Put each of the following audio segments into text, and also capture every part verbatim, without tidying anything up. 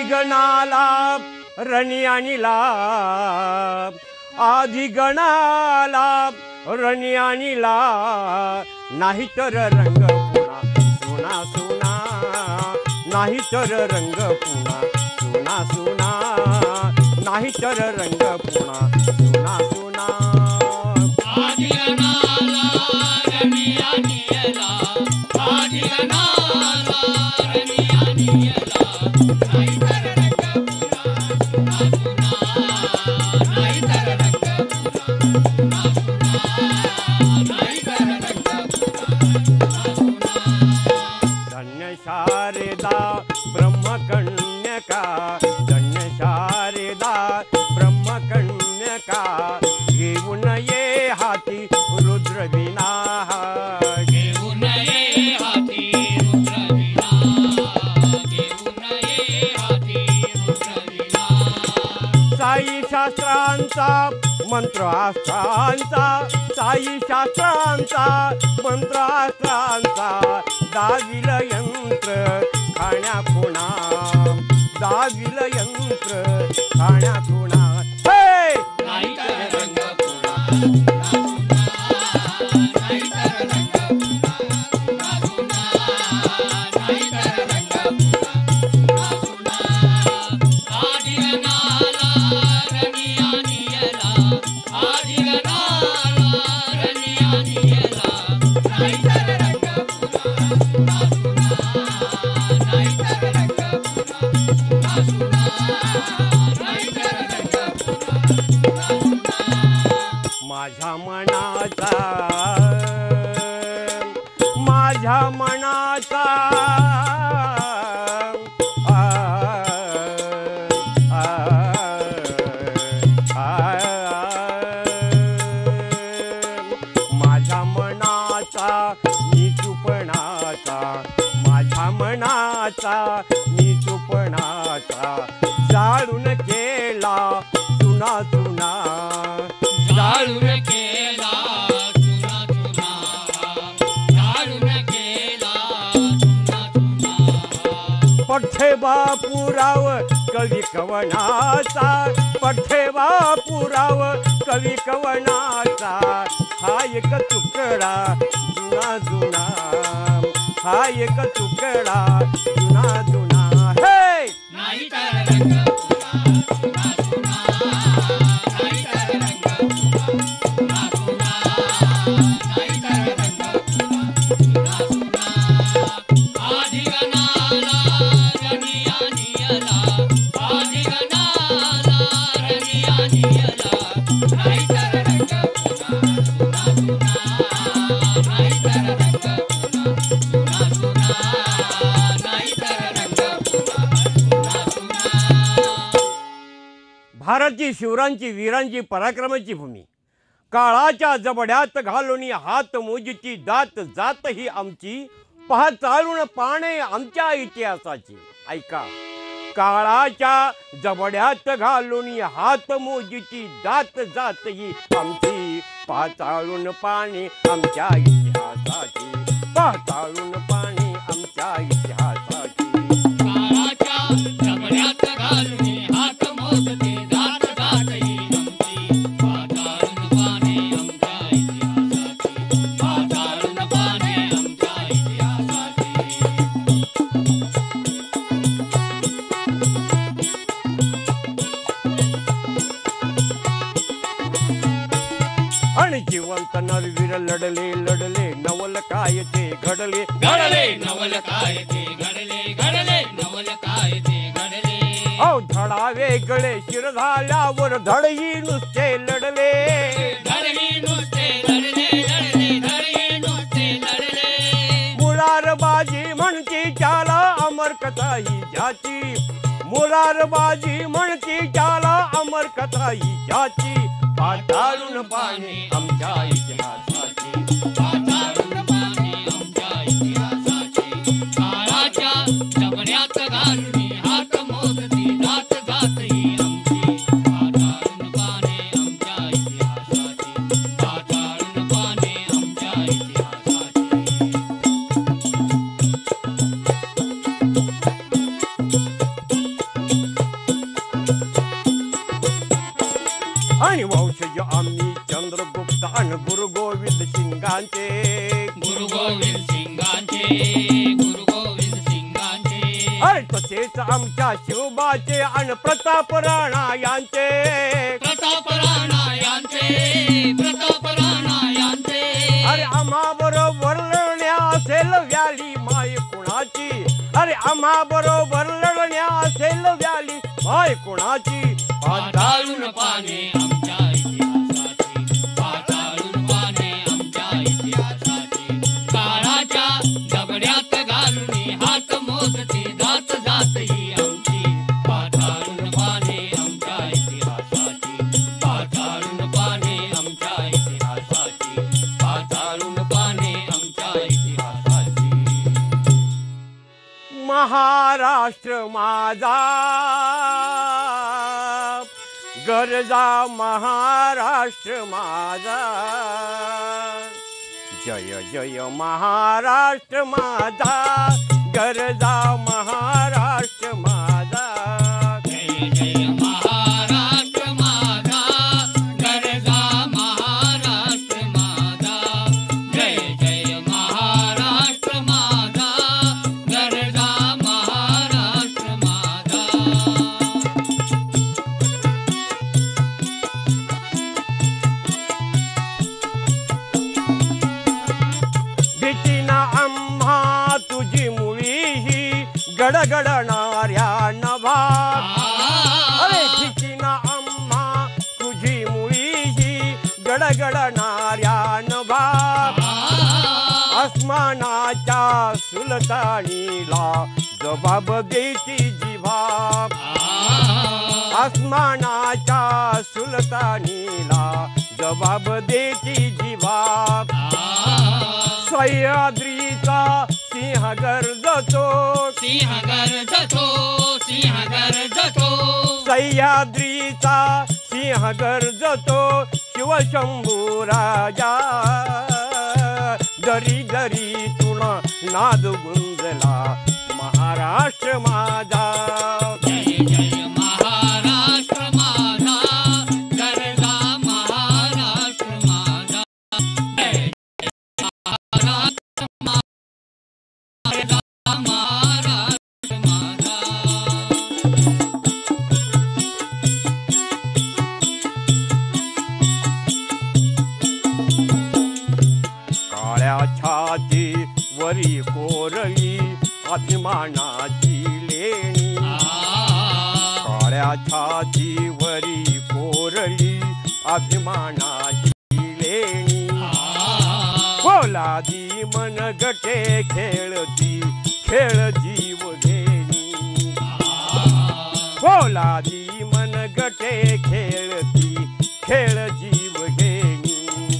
गणाला रणी आणिला आधी गणाला रणी आणिला नाही तर रंग पुन्हा सुना सुना नाही तर रंग पुन्हा सुना सुना नाही तर रंग पुन्हा सुना सुना आधी गणाला रणी आणिला आधी गणाला रणी आणिला नाही तर रंग पुन्हा सुना सुना नाही तर रंग पुन्हा सुना सुना नाही तर रंग पुन्हा सुना धन्य शारदा ब्रह्मकन्यका धन्य शारदा ब्रह्मकन्यका घेऊन ये हाती रुद्रवीणा घेऊन ये हाती रुद्रवीणा घेऊन ये हाती रुद्रवीणा साई शास्त्रांचा मंत्रास्त्रांचा साई शास्त्रांचा मंत्रास्त्रांचा दाविल यंत्र खाण्या खुणा दाविल यंत्र खाण्या खुणा हे नाही तर रंग पुन्हा नाही तर रंग पुन्हा सुना नाही तर रंग पुन्हा सुना आधी गणाला रणी आणिला आधी गणाला रणी आणिला नाही तर रंग पुन्हा सुना नाही तर रंग पुन्हा सुना नाही तर रंग पुन्हा माझ्या मनाचा माझ्या मनाचा आ, आ, आ, माझ्या मनाचा निचूपणाचा माझ्या मनाचा निचूपणाचा जाळून केला चुना चुना जाळून केला चुना चुना जाळून केला चुना चुना पठ्ठे बापुराव कवी कवनाचा पठ्ठे बापुराव कवी कवनाचा हा एक तुकडा जुना जुना हा एक तुकडा जुना जुना हे नाही तर रंग पुन्हा सुना सुना नाही तर रंग पुन्हा सुना नाही तर रंग पुन्हा सुना आधी गणाला रणी आणिला आधी गणाला रणी आणिला नाही तर रंग पुन्हा सुना नाही तर रंग पुन्हा सुना नाही तर रंग पुन्हा सुना भारती शिवरांची वीरांची पराक्रमाची भूमी काळाच्या जबड्यात घालून हात मोजीची दात जात ही आमची पहा चालून पाने आमच्या इतिहासाची ऐका काळाच्या जबड्यात घालून हात मोजीची दात जात ही आमची पहा चालून पाने आमच्या इतिहासाची पहा चालून पाने आमच्या इतिहासाची काळाच्या जबड्यात घालून हात मोजते दात जात ही आमची पाताळून पाने आमच्या इतिहासाची पाताळून पाने आमच्या इतिहासाची आणि जिवंत नरवीर लढले लढले नवल काय ते घडले घडले नवल काय ते घडले घडले नवल काय ते घडले औ धडा वेगळे शिर झाल्यावर धडही नुसते लढले धडही नुसते लढले लढले धडही नुसते लढले मुरारबाजी म्हणती त्याला अमर कथा ही ज्याची मुरारबाजी म्हणती त्याला अमर कथा ही ज्याची पाताळून पाने आमच्या इतिहासाची पाताळून पाने आमच्या इतिहासाची काळाच्या जबड्यात घालून हात मोजती दात जात ही आमची पाताळून पाने आमच्या इतिहासाची पाताळून पाने आमच्या इतिहासाची गोविंद सिंगांचे गुरु गोविंद सिंगांचे गुरु गोविंद सिंगांचे अरे तसेच आमच्या शिवबाचे आणि प्रताप राणा यांचे प्रताप राणा यांचे प्रताप राणा यांचे अरे आम्हा बरोबर लढण्या असेल व्याली माय कुणाची अरे आम्हा बरोबर लढण्या असेल व्याली माय कुणाची पाताळून पाने आमच्या इतिहासाची पाताळून पाने आमच्या इतिहासाची काळाच्या दगड्यात घालून हात मोजती जात जात ही आमची पाताळून पाने आमच्या इतिहासाची पाताळून पाने आमच्या इतिहासाची पाताळून पाने आमच्या इतिहासाची महाराष्ट्र माझा गरजा महाराष्ट्र माझा जय जय महाराष्ट्र माझा गरजा महाराष्ट्र माझा जय जय महाराष्ट्र माझा गरजा महाराष्ट्र माझा जय जय महाराष्ट्र माझा गरजा महाराष्ट्र माझा भीतीना आम्हा तुझी मुळी ही गडगडणाऱ्या नभा अरे भीतीना आम्हा तुझी मुळी ही गडगडणाऱ्या नभा आसमानाच्या सुलतानीला जबाब देती जिभा आसमानाच्या सुलतानीला जबाब देती जिभा सह्याद्रीचा सिंह गरजतो सिंह गरजतो सिंह गरजतो सह्याद्रीचा सिंह गरजतो शिवशंभू राजा दरी दरी तुण नाद गुंजला महाराष्ट्र माझा जय जय महाराष्ट्र माझा गरजा महाराष्ट्र माझा जय महाराष्ट्र माझा महाराष्ट्र माझा काळ्या छाती वरी कोरली अभिमानाची लेणी काळ्या छाती वरी कोरली अभिमानाची लेणी पोलादी मनगटे खेळती खेळ जीव घेणी पोलादी मनगटे खेळती खेळ जीव घेणी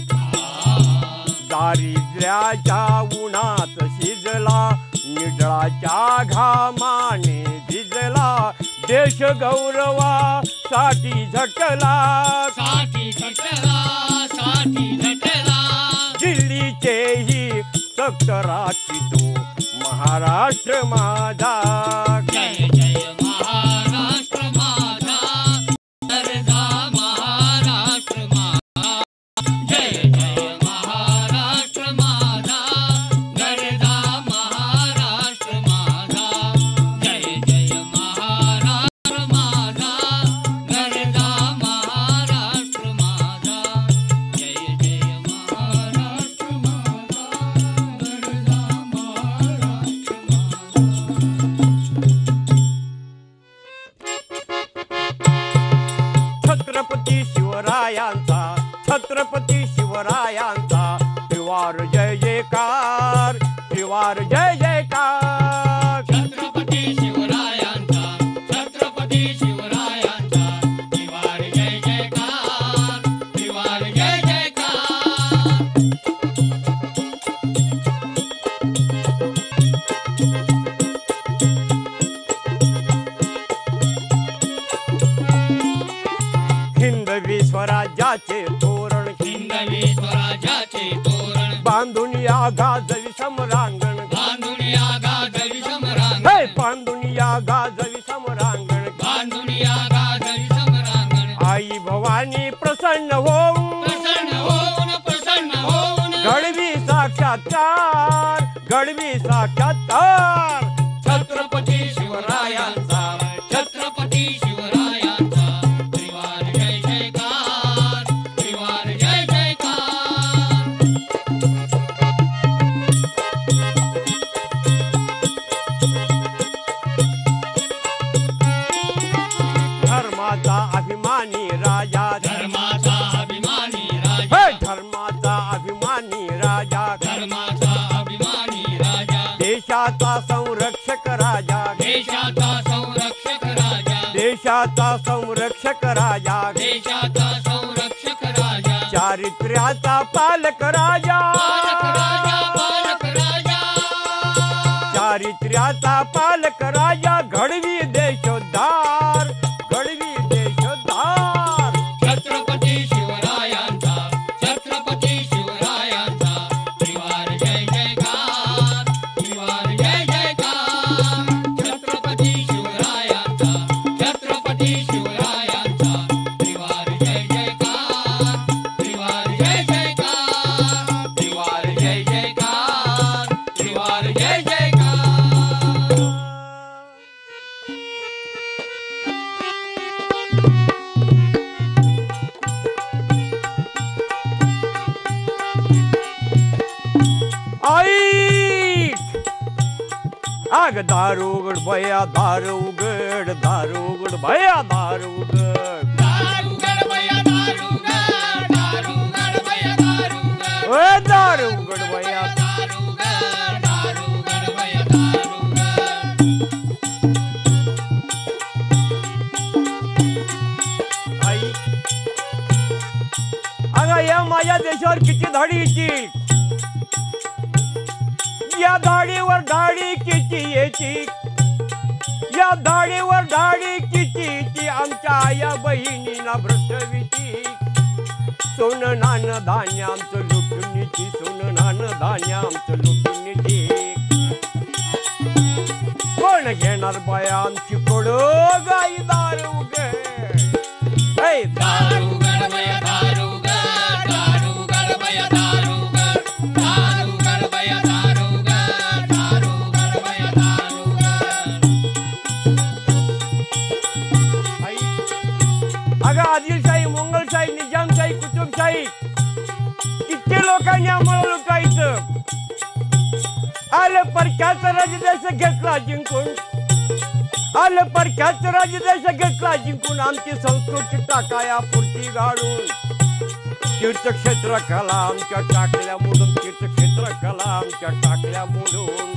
दारिद्र्याच्या उन्हात शिजला निडळाच्या घामाने भिजला देश गौरवासाठी झटला साठी झटला साठी झटला दिल्लीचेही तख्त राखितो महाराष्ट्र माझा जय जय महाराष्ट्र माझा गरजा महाराष्ट्र माझा जय जय महाराष्ट्र माझा गरजा महाराष्ट्र माझा जय जय महाराष्ट्र माझा गरजा महाराष्ट्र माझा जय जय महाराष्ट्र माझा गरजा महाराष्ट्र माझा छत्रपती शिवरायांचा छत्रपती शिवरायांचा त्रिवार जय जयकार त्रिवार जय जयकार छत्रपती शिवरायांचा छत्रपती शिवरायांचा त्रिवार जय जयकार त्रिवार जय जयकार हिंदवी स्वराज्याचे तोरण हिंदवी स्वराज्याचे तोरण बांधून या गाजवी सम्रांगण बांधून या गाजवी सम्रांगण हे बांधून या गाजवी सम्रांगण बांधून या गाजवी सम्रांगण आई भवानी प्रसन्न होऊन प्रसन्न होऊन प्रसन्न समाचार घडवी साक्षात्कार छत्रपती शिवरायांचा छत्रपती शिवरायांचा त्रिवार जय जयकार त्रिवार जय जयकार धर्माचा अभिमानी राजा धर्माचा अभिमानी राजा हे धर्माचा अभिमानी राजा धर्माचा अभिमानी राजा देशाचा संरक्षक राजा देशाचा संरक्षक राजा देशाचा संरक्षक राजा देशाचा संरक्षक राजा चारित्र्याचा पालक राजा पालक राजा पालक राजा चारित्र्याचा पालक राजा घडवी देशोद्धार घडवी देशोद्धार छत्रपती शिवरायांचा छत्रपती शिवरायांचा त्रिवार जय जयकार त्रिवार जय जयकार छत्रपती शिवरायांचा छत्रपती शिवरायांचा त्रिवार जय जयकार त्रिवार जय जयकार त्रिवार जय जयकार त्रिवार जय जयकार आई आग दारू उघड भया दारू उघड दारू उघड भया दारू उघड दारू गडबया दारू गड दारू गडबया दारू गड ओए दारू उघड भया दारू गड दारू गडबया दारू गड आई अगं या माझ्या देशावर किती धाडी येतील या धाडीवर धाडी किती येती या धाडीवर धाडी किती येती आमच्या आया बहिणीला भ्रष्टविती सोन नान धान्य आमचं लुटून येते सोन नान धान्य आमचं लुटून येते कोण घेणार बाया आमची कोडो गाई दारू गे ऐ दारू गडबया दारू गड दारू गडबया दारू गड दारू गडबया दारू गड दारू गडबया दारू गड आई अगं आदिलशाही मोंगलशाही निजामशाही कुतुबशाही किती लोकांनी आम्हाला लुटायचं आलं परक्याचा राजदेश घेतला जिंकून आलं परक्याचा राजदेश घेतला जिंकून आमची संस्कृती टाकाया पुरती गाडून तीर्थक्षेत्र कला आमच्या टाकल्या मोडून तीर्थक्षेत्र कला आमच्या टाकल्या मोडून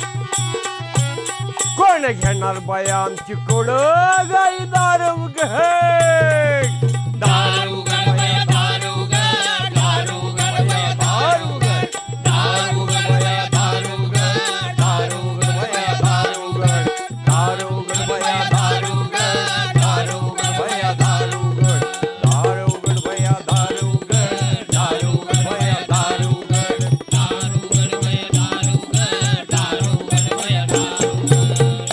कोण घेणार बाया आमची कोड गाई दारू घड दारू गडबया दारू गड दारू गडबया दारू गड दारू गडबया दारू गड दारू गडबया दारू गड दारू गडबया दारू गड दारू गडबया दारू गड दारू गडबया दारू गड दारू गडबया दारू गड दारू गडबया दारू गड दारू गडबया दारू गड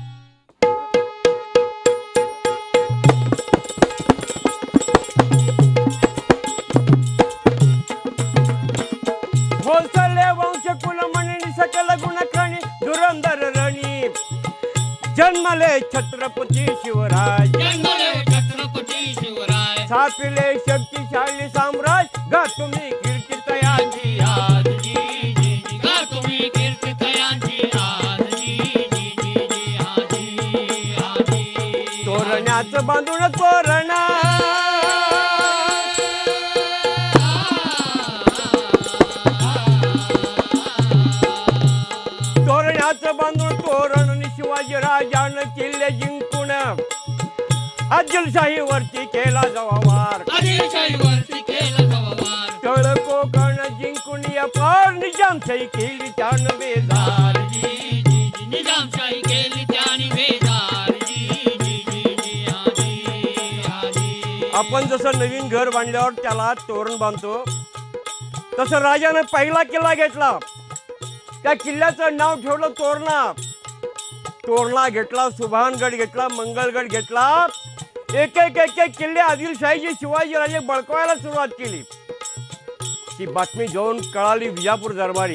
भोसले वंश कुलमणी सकल गुणकर्णी धुरंधर रणी जन्मले छत्रपती शिवराज जन्मले छत्रपती शिवराय स्थापिले शक्तिशाली साम्राज्य गा तुम्ही कीर्तितयाची आज जी जी जी गा तुम्ही कीर्तितयांची आज जी जी जी जी आजी आजी तोरण्याचं बांधून तोरणा तोरण्याचं बांधून तोरण आणि शिवाजी राजानं किल्ले जिंकून आदिलशाहीवरती केला जवावार आदिलशाहीवरती केला जवाबार तळ कोकण जिंकून या पार निजामशाही केली त्यानं बेजार जी जी जी निजामशाही केली त्याने बेजार जी जी जी जी आजी आजी आपण जसं नवीन घर बांधल्यावर त्याला तोरण बांधतो तसं राजानं पहिला किल्ला घेतला त्या किल्ल्याचं नाव ठेवलं तोरणा तोरणा घेतला सुभानगड घेतला मंगलगड घेतला एक एक एक एक किल्ले आदिलशाहीचे शिवाजी राजे बळकवायला सुरुवात केली ती बातमी घेऊन कळाली विजापूर दरबारी.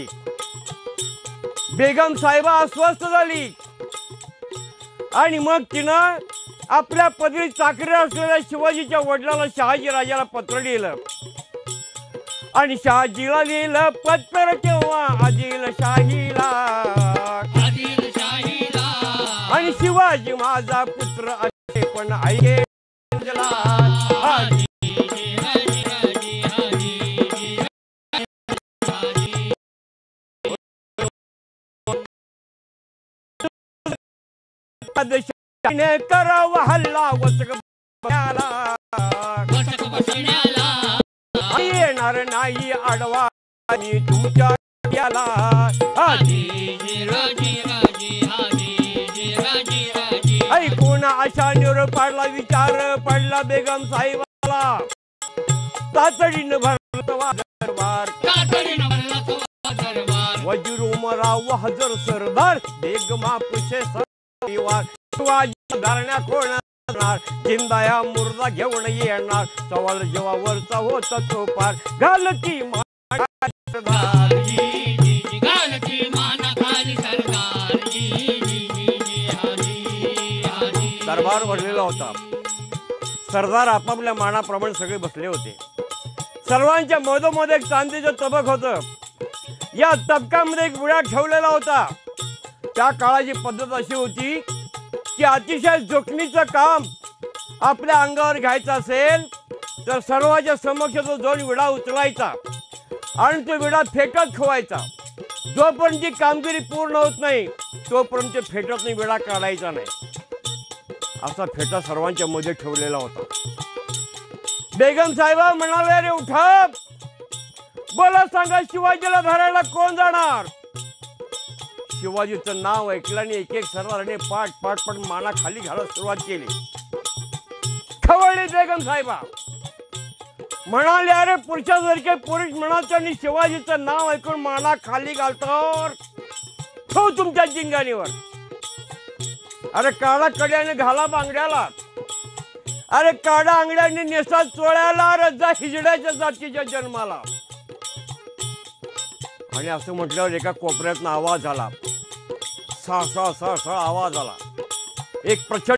बेगम साहेबा अस्वस्थ झाली आणि मग तिनं आपल्या पदरी चाकरी असलेल्या शिवाजीच्या वडिलाला शहाजी राजाला पत्र लिहिलं आणि शहाजीला लिहिलं पत्र केव्हा आदिलशाहीला आदिलशाहीला आणि शिवाजी माझा पुत्र असे पण ऐके हाजी हाजी हाजी हाजी देशाने करावा हल्ला वचक बसण्याला वचक बसण्याला येणार नाही आडवा आणि तुमच्या याला. हाजी राजी राजी हाजी राजी राजी ऐकून अशा निर पाडला विचार पडला बेगम साहेबाला. तातडीनं भरला दरबार तातडीनं भरला तो दरबार. वजीर उमराव हजर सरदार बेगमा पुशे सवार शिवाजी धरण्या कोणणार जिंदाया मुर्दा घेऊन येणार सवाल जेव्हा होता तो पार घालती सरदार जी जी जी घालती माना खाली सरदार जी जी जी जी हाजी हाजी. दरबार भरलेला होता. सरदार आपापल्या मानाप्रमाणे सगळे बसले होते. सर्वांच्या मधोमध एक चांदीचं तबक होतं. या तबकामध्ये एक विडा ठेवलेला होता. त्या काळाची पद्धत अशी होती की अतिशय जोखमीचं काम आपल्या अंगावर घ्यायचं असेल तर सर्वांच्या समक्ष तो जाऊन विडा उचलायचा आणि तो विडा फेकत ठेवायचा. जोपर्यंत ती कामगिरी पूर्ण होत नाही तोपर्यंत ते फेटत नाही, विडा काढायचा नाही. असा फेटा सर्वांच्या मध्ये ठेवलेला होता. बेगम साहेबा म्हणाले, रे उठा, बोला, सांगा शिवाजीला धरायला कोण जाणार. शिवाजीचं नाव ऐकलं आणि एक एक सरदाराने पाठ पाठ पाठ माना खाली घालत सुरुवात केली. खवळली बेगम साहेबा. म्हणाले, अरे पुरुषासारखे पुरुष म्हणायचं आणि शिवाजीचं नाव ऐकून माना खाली घालतो ठेव तुमच्या जिंगाणीवर. अरे काळा कड्याने घाला बांगड्याला, अरे काळा आंगड्याने नेसा चोळ्याला, रजा हिजड्याच्या जातीच्या जन्माला. आणि असं म्हटल्यावर एका कोपऱ्यातनं आवाज आला. सा सा सा सा आवाज आला. एक प्रचंड